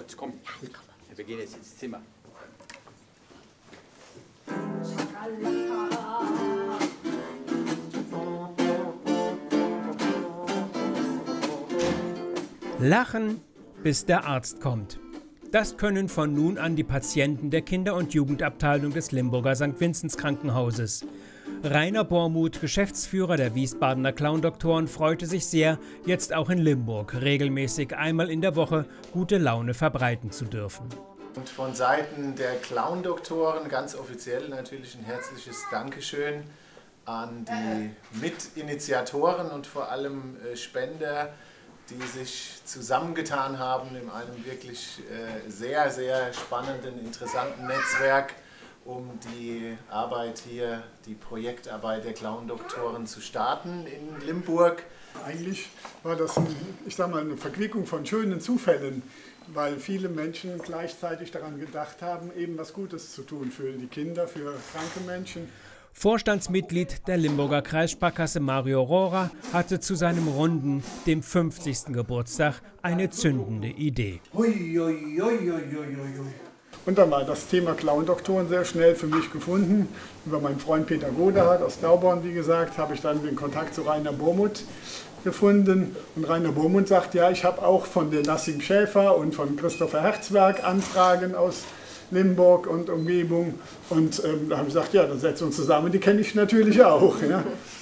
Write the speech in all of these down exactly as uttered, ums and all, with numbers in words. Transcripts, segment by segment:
Schatz, komm. Wir gehen jetzt ins Zimmer. Lachen, bis der Arzt kommt. Das können von nun an die Patienten der Kinder- und Jugendabteilung des Limburger Sankt Vinzenz Krankenhauses. Rainer Bormuth, Geschäftsführer der Wiesbadener Clown-Doktoren, freute sich sehr, jetzt auch in Limburg regelmäßig einmal in der Woche gute Laune verbreiten zu dürfen. Und von Seiten der Clown-Doktoren ganz offiziell natürlich ein herzliches Dankeschön an die Mitinitiatoren und vor allem Spender, die sich zusammengetan haben in einem wirklich sehr, sehr spannenden, interessanten Netzwerk, um die Arbeit hier, die Projektarbeit der Clown-Doktoren zu starten in Limburg. Eigentlich war das, ein, ich sag mal, eine Verquickung von schönen Zufällen, weil viele Menschen gleichzeitig daran gedacht haben, eben was Gutes zu tun für die Kinder, für kranke Menschen. Vorstandsmitglied der Limburger Kreissparkasse Mario Rohrer hatte zu seinem runden, dem fünfzigsten Geburtstag, eine zündende Idee. Ui, ui, ui, ui, ui. Und dann war das Thema Clown-Doktoren sehr schnell für mich gefunden. Über meinen Freund Peter Godehard aus Dauborn, wie gesagt, habe ich dann den Kontakt zu Rainer Bormuth gefunden. Und Rainer Bormuth sagt, ja, ich habe auch von der Nassim Schäfer und von Christopher Herzberg Anfragen aus Limburg und Umgebung. Und ähm, da habe ich gesagt, ja, dann setzen wir uns zusammen, die kenne ich natürlich auch. Ja.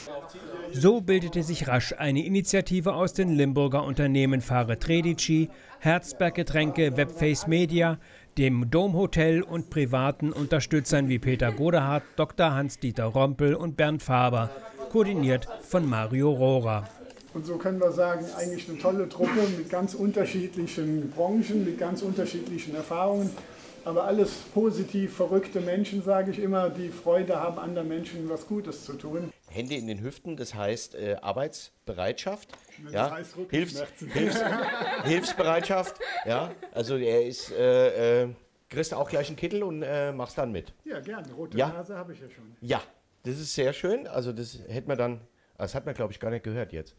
So bildete sich rasch eine Initiative aus den Limburger Unternehmen Fare Tredici, Herzberg Getränke, Webface Media, dem Domhotel und privaten Unterstützern wie Peter Godehard, Doktor Hans-Dieter Rompel und Bernd Faber, koordiniert von Mario Rohrer. Und so können wir sagen, eigentlich eine tolle Truppe mit ganz unterschiedlichen Branchen, mit ganz unterschiedlichen Erfahrungen. Aber alles positiv verrückte Menschen, sage ich immer, die Freude haben, anderen Menschen was Gutes zu tun. Hände in den Hüften, das heißt äh, Arbeitsbereitschaft, ja, Hilfs, Hilfs, Hilfsbereitschaft. Ja, also er ist, äh, äh, kriegst auch gleich einen Kittel und äh, machst dann mit. Ja, gerne. Rote ja. Nase habe ich ja schon. Ja, das ist sehr schön. Also das hätte man dann, das hat man glaube ich gar nicht gehört jetzt.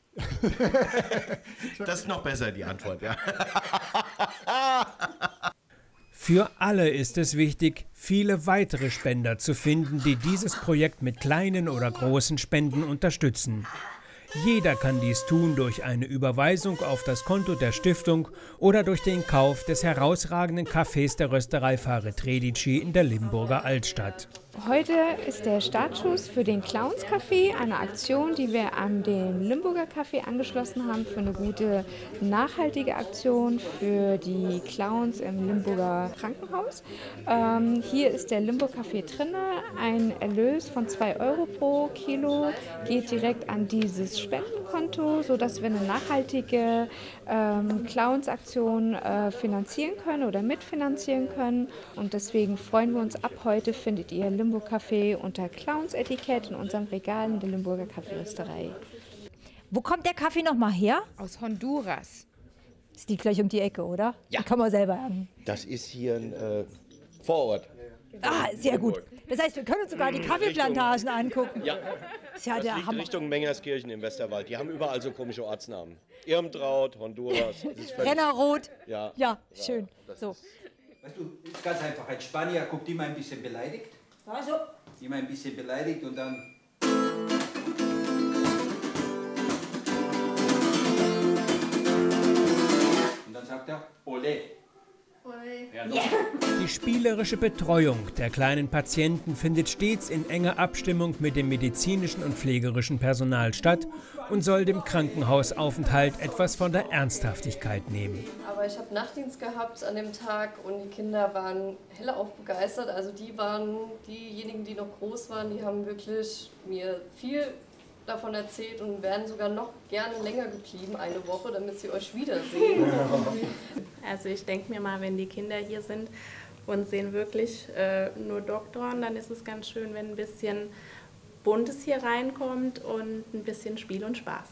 Das ist noch besser, die Antwort, ja. Für alle ist es wichtig, viele weitere Spender zu finden, die dieses Projekt mit kleinen oder großen Spenden unterstützen. Jeder kann dies tun durch eine Überweisung auf das Konto der Stiftung oder durch den Kauf des herausragenden Cafés der Rösterei Fare Tredici in der Limburger Altstadt. Heute ist der Startschuss für den Clowns Café, eine Aktion, die wir an den Limburger Café angeschlossen haben, für eine gute, nachhaltige Aktion für die Clowns im Limburger Krankenhaus. Ähm, hier ist der Limburg Café drin. Ein Erlös von zwei Euro pro Kilo geht direkt an dieses Spendenkonto, sodass wir eine nachhaltige ähm, Clowns-Aktion äh, finanzieren können oder mitfinanzieren können. Und deswegen freuen wir uns, ab heute findet ihr Limburg Café unter Clowns-Etikett in unserem Regal in der Limburger Kaffeerösterei. Wo kommt der Kaffee nochmal her? Aus Honduras. Das liegt gleich um die Ecke, oder? Ja. Die kann man selber haben. Das ist hier ein äh, Vorort. Ah, sehr gut. Das heißt, wir können uns sogar die Kaffeeplantagen angucken. Ja, das ist ja das der liegt Hammer. Richtung Mengerskirchen im Westerwald. Die haben überall so komische Ortsnamen. Irmtraut, Honduras. Rennerrot. Ja, ja, schön. So. Weißt du, ist ganz einfach. Ein Spanier guckt immer ein bisschen beleidigt. Also. Immer ein bisschen beleidigt und dann. Und dann sagt er, Ole. Yeah. Die spielerische Betreuung der kleinen Patienten findet stets in enger Abstimmung mit dem medizinischen und pflegerischen Personal statt und soll dem Krankenhausaufenthalt etwas von der Ernsthaftigkeit nehmen. Aber ich habe Nachtdienst gehabt an dem Tag und die Kinder waren hellauf begeistert. Also die waren diejenigen, die noch groß waren, die haben wirklich mir viel davon erzählt und wären sogar noch gerne länger geblieben, eine Woche, damit sie euch wiedersehen. Also ich denke mir mal, wenn die Kinder hier sind und sehen wirklich äh, nur Doktoren, dann ist es ganz schön, wenn ein bisschen Buntes hier reinkommt und ein bisschen Spiel und Spaß.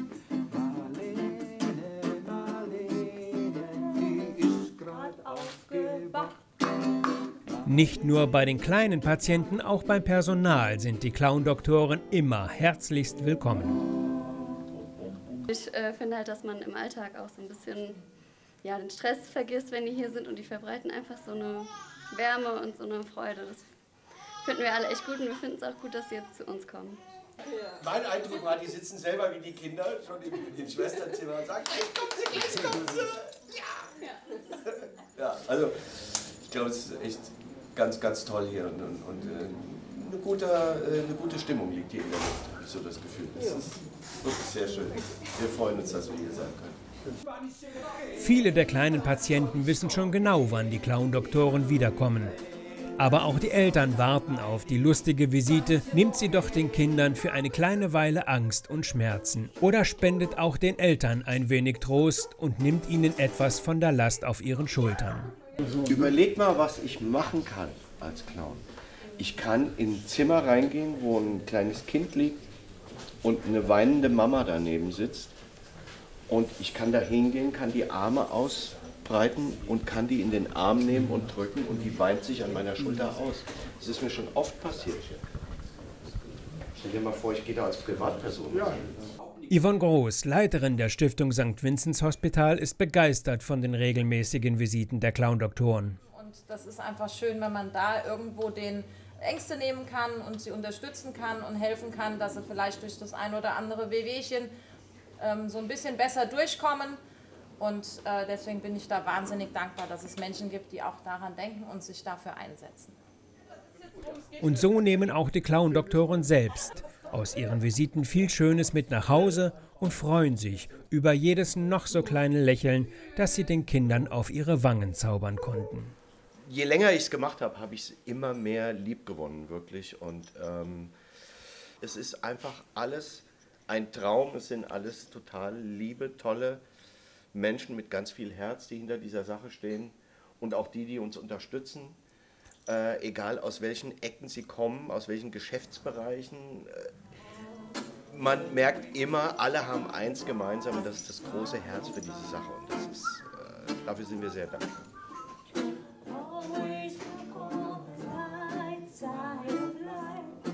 Nicht nur bei den kleinen Patienten, auch beim Personal sind die Clown-Doktoren immer herzlichst willkommen. Ich äh, finde halt, dass man im Alltag auch so ein bisschen ja, den Stress vergisst, wenn die hier sind, und die verbreiten einfach so eine Wärme und so eine Freude. Das finden wir alle echt gut und wir finden es auch gut, dass sie jetzt zu uns kommen. Mein Eindruck war, die sitzen selber wie die Kinder schon im, im Schwesternzimmer und sagen, hey, kommen Sie, gleich kommen Sie! Ja! Ja, also ich glaube, es ist echt ganz, ganz toll hier und, und, und äh, eine, gute, äh, eine gute Stimmung liegt hier in der Luft, habe ich so das Gefühl. Das ist wirklich sehr schön. Wir freuen uns, dass wir hier sein können. Viele der kleinen Patienten wissen schon genau, wann die Clown-Doktoren wiederkommen. Aber auch die Eltern warten auf die lustige Visite, nimmt sie doch den Kindern für eine kleine Weile Angst und Schmerzen. Oder spendet auch den Eltern ein wenig Trost und nimmt ihnen etwas von der Last auf ihren Schultern. Überleg mal, was ich machen kann als Clown. Ich kann in ein Zimmer reingehen, wo ein kleines Kind liegt und eine weinende Mama daneben sitzt. Und ich kann da hingehen, kann die Arme ausbreiten und kann die in den Arm nehmen und drücken und die weint sich an meiner Schulter aus. Das ist mir schon oft passiert. Stell dir mal vor, ich gehe da als Privatperson. Ja. Yvonne Groß, Leiterin der Stiftung Sankt Vinzenz Hospital, ist begeistert von den regelmäßigen Visiten der Clown-Doktoren. Und das ist einfach schön, wenn man da irgendwo den Ängste nehmen kann und sie unterstützen kann und helfen kann, dass sie vielleicht durch das ein oder andere Wehwehchen ähm, so ein bisschen besser durchkommen. Und äh, deswegen bin ich da wahnsinnig dankbar, dass es Menschen gibt, die auch daran denken und sich dafür einsetzen. Und so nehmen auch die Clown-Doktoren selbst aus ihren Visiten viel Schönes mit nach Hause und freuen sich über jedes noch so kleine Lächeln, das sie den Kindern auf ihre Wangen zaubern konnten. Je länger ich es gemacht habe, habe ich es immer mehr lieb gewonnen, wirklich. Und ähm, es ist einfach alles ein Traum, es sind alles total liebe, tolle Menschen mit ganz viel Herz, die hinter dieser Sache stehen und auch die, die uns unterstützen. Äh, egal aus welchen Ecken sie kommen, aus welchen Geschäftsbereichen. Äh, man merkt immer, alle haben eins gemeinsam, und das ist das große Herz für diese Sache. Und das ist, äh, dafür sind wir sehr dankbar. Always look on the bright side of life.